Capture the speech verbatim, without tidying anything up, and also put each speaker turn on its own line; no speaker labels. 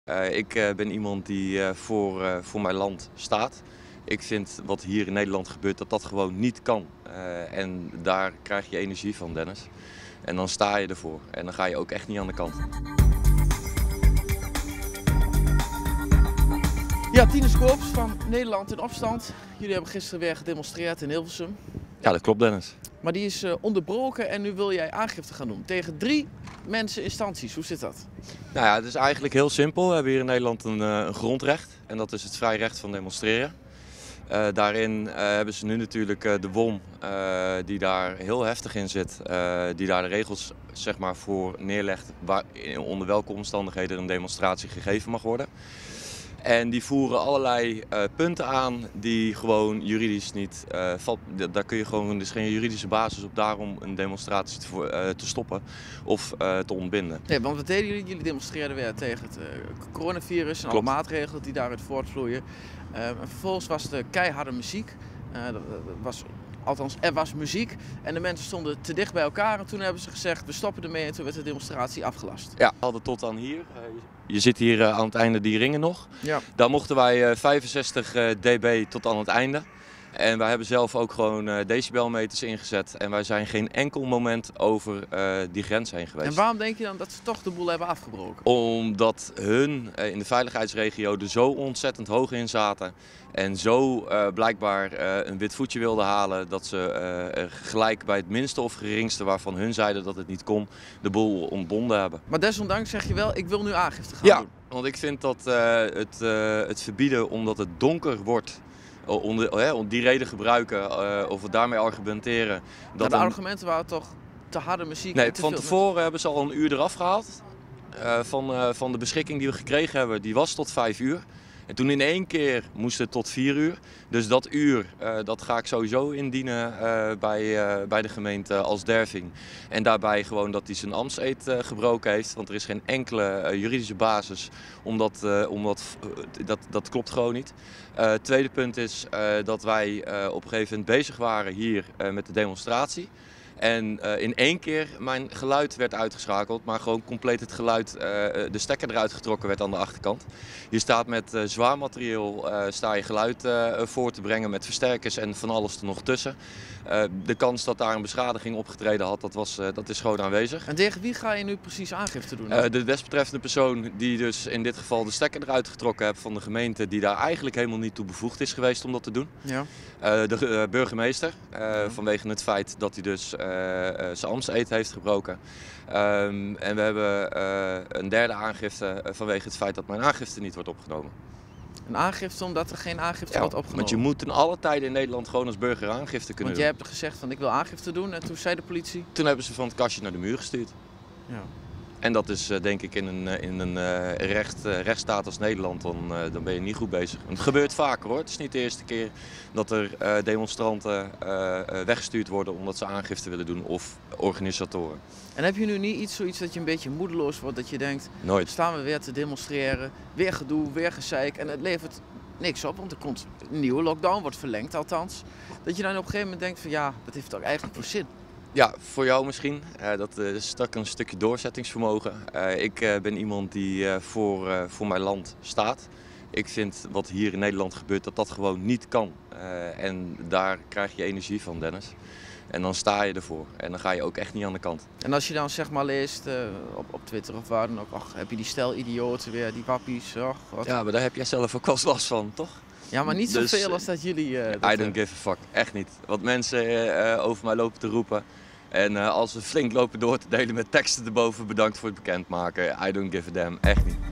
Uh, ik uh, ben iemand die uh, voor, uh, voor mijn land staat. Ik vind wat hier in Nederland gebeurt, dat dat gewoon niet kan. Uh, en daar krijg je energie van, Dennis. En dan sta je ervoor. En dan ga je ook echt niet aan de kant.
Ja, Tinus Koops van Nederland in Opstand. Jullie hebben gisteren weer gedemonstreerd in Hilversum.
Ja, dat klopt, Dennis.
Maar die is uh, onderbroken en nu wil jij aangifte gaan doen tegen drie mensen, instanties. Hoe zit dat?
Nou ja, het is eigenlijk heel simpel. We hebben hier in Nederland een, uh, een grondrecht. En dat is het vrij recht van demonstreren. Uh, daarin uh, hebben ze nu natuurlijk uh, de W O M, uh, die daar heel heftig in zit. Uh, die daar de regels zeg maar, voor neerlegt waar, onder welke omstandigheden een demonstratie gegeven mag worden. En die voeren allerlei uh, punten aan die gewoon juridisch niet uh, valt. Daar kun je gewoon, er is geen juridische basis op daarom een demonstratie te, uh, te stoppen of uh, te ontbinden.
Nee, want wat deden jullie? Jullie demonstreerden weer tegen het uh, coronavirus en alle maatregelen die daaruit voortvloeien. Uh, en vervolgens was de keiharde muziek. Uh, dat, dat was, althans, er was muziek en de mensen stonden te dicht bij elkaar. En toen hebben ze gezegd, we stoppen ermee en toen werd de demonstratie afgelast.
Ja, we hadden tot aan hier. Uh, Je zit hier uh, aan het einde die ringen nog.
Ja.
Daar mochten wij uh, vijfenzestig dB tot aan het einde. En wij hebben zelf ook gewoon uh, decibelmeters ingezet. En wij zijn geen enkel moment over uh, die grens heen geweest.
En waarom denk je dan dat ze toch de boel hebben afgebroken?
Omdat hun uh, in de veiligheidsregio er zo ontzettend hoog in zaten. En zo uh, blijkbaar uh, een wit voetje wilden halen dat ze uh, gelijk bij het minste of geringste waarvan hun zeiden dat het niet kon, de boel ontbonden hebben.
Maar desondanks zeg je wel, ik wil nu aangifte gaan
ja,
doen.
Ja, want ik vind dat uh, het, uh, het verbieden omdat het donker wordt, om, uh, om die reden gebruiken uh, of we daarmee argumenteren. Dat
de
een...
argumenten waren toch te harde muziek?
Nee,
en te
van
veel
tevoren
mensen.
hebben ze al een uur eraf gehaald. Uh, van, uh, van de beschikking die we gekregen hebben, die was tot vijf uur. En toen in één keer moest het tot vier uur. Dus dat uur, uh, dat ga ik sowieso indienen uh, bij, uh, bij de gemeente als derving. En daarbij gewoon dat hij zijn ambtseed uh, gebroken heeft. Want er is geen enkele uh, juridische basis, omdat, uh, omdat uh, dat, dat klopt gewoon niet. Uh, het tweede punt is uh, dat wij uh, op een gegeven moment bezig waren hier uh, met de demonstratie. En uh, in één keer mijn geluid werd uitgeschakeld, maar gewoon compleet het geluid, uh, de stekker eruit getrokken werd aan de achterkant. Je staat met uh, zwaar materieel, uh, sta je geluid uh, voor te brengen met versterkers en van alles er nog tussen. Uh, de kans dat daar een beschadiging opgetreden had, dat, was, uh, dat is gewoon aanwezig.
En tegen wie ga je nu precies aangifte doen?
Uh, de desbetreffende persoon die dus in dit geval de stekker eruit getrokken heeft van de gemeente, die daar eigenlijk helemaal niet toe bevoegd is geweest om dat te doen.
Ja.
Uh, de uh, burgemeester, uh, ja. vanwege het feit dat hij dus uh, uh, zijn ambtseed heeft gebroken. Um, en we hebben uh, een derde aangifte uh, vanwege het feit dat mijn aangifte niet wordt opgenomen.
Een aangifte omdat er geen aangifte
ja,
wordt opgenomen?
Want je moet in alle tijden in Nederland gewoon als burger aangifte kunnen
Want
doen.
jij hebt gezegd van ik wil aangifte doen en toen zei de politie?
Toen hebben ze van het kastje naar de muur gestuurd.
Ja.
En dat is uh, denk ik in een, in een uh, recht, uh, rechtsstaat als Nederland, dan, uh, dan ben je niet goed bezig. Het gebeurt vaker hoor, het is niet de eerste keer dat er uh, demonstranten uh, uh, weggestuurd worden omdat ze aangifte willen doen of organisatoren.
En heb je nu niet iets, zoiets dat je een beetje moedeloos wordt, dat je denkt,
nooit.
Staan we weer te demonstreren, weer gedoe, weer gezeik en het levert niks op, want er komt een nieuwe lockdown, wordt verlengd althans. Dat je dan op een gegeven moment denkt van ja, dat heeft toch eigenlijk voor zin.
Ja, voor jou misschien. Uh, dat uh, is toch een stukje doorzettingsvermogen. Uh, ik uh, ben iemand die uh, voor, uh, voor mijn land staat. Ik vind wat hier in Nederland gebeurt, dat dat gewoon niet kan. Uh, en daar krijg je energie van, Dennis. En dan sta je ervoor. En dan ga je ook echt niet aan de kant.
En als je dan zeg maar leest uh, op, op Twitter of waar dan ook, ach, heb je die stel idioten weer, die wappies, och, wat.
Ja, maar daar heb jij zelf ook wel eens last van, toch?
Ja, maar niet zoveel
dus,
als dat jullie... Uh, dat,
I don't give a fuck, echt niet. Wat mensen uh, over mij lopen te roepen. En uh, als ze flink lopen door te delen met teksten erboven, bedankt voor het bekendmaken. I don't give a damn, echt niet.